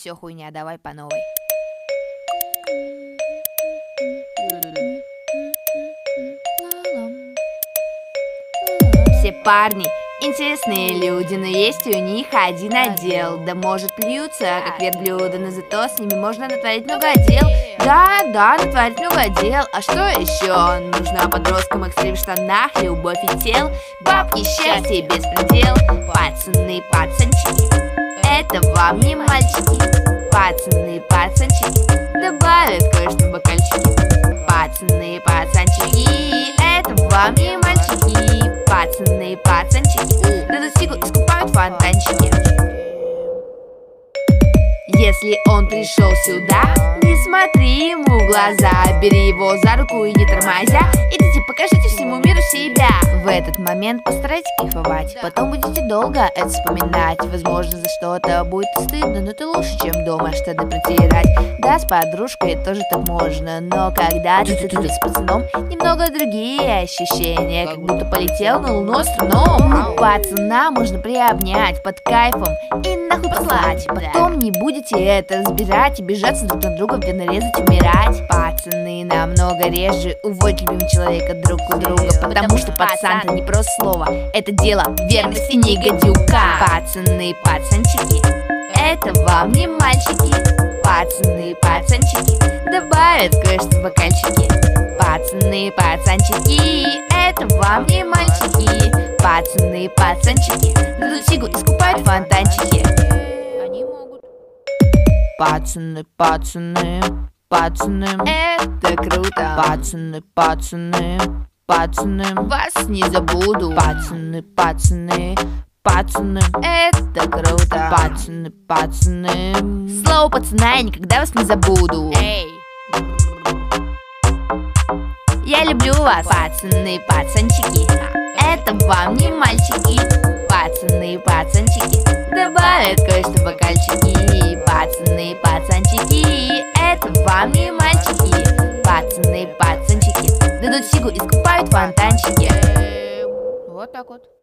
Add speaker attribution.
Speaker 1: все хуйня, давай по новой. Все парни интересные люди, но есть у них один отдел. Да может плюются, как верблюда, но зато с ними можно натворить много дел. Да, натворить много дел. А что еще? Нужна подросткам экстрим в штанах, любовь и тел, бабки, счастье и беспредел. Пацаны, пацанчики, это вам не мальчики. Пацаны, пацанчики, добавят кое-что в бокальчики. Пацаны, пацанчики, это вам не мальчики. Пацаны, пацанчики, дадут сигу, искупают фонтанчики. Если он пришел сюда, не смотри ему в глаза, бери его за руку и не тормозя, идите, покажите всему миру себя. В этот момент постарайтесь кайфовать, потом будете долго это вспоминать. Возможно, за что-то будет стыдно, но это лучше, чем дома что-то протирать. Да, с подружкой тоже так можно, но когда ты с пацаном, немного другие ощущения, как будто полетел на луну астроном. Пацана можно приобнять под кайфом и нахуй послать. Потом не будете это разбирать и бежаться друг на друга, где нарезать, умирать. Пацаны намного реже уводят любимого человека друг у друга, потому что пацан-то не просто слово, это дело верности, не гадюка. Пацаны, пацанчики, это вам не мальчики. Пацаны, пацанчики, добавят кое-что в бокальчики. Пацаны, пацанчики, это вам не мальчики. Пацаны, пацанчики, дадут сигу, искупают фонтанчики. Они могут. Пацаны, пацаны, пацаны, это круто. Пацаны, пацаны, пацаны, вас не забуду. Пацаны, пацаны, пацаны, это круто. Пацаны, пацаны, слово пацана, я никогда вас не забуду. Эй. Я люблю вас. Пацаны, пацанчики, это вам не мальчики. Пацаны, пацанчики, добавят кое-что в бокальчики. Пацаны, пацанчики, это вам не мальчики. Пацаны, пацанчики, дадут сигу, искупают фонтанчики. Вот так вот.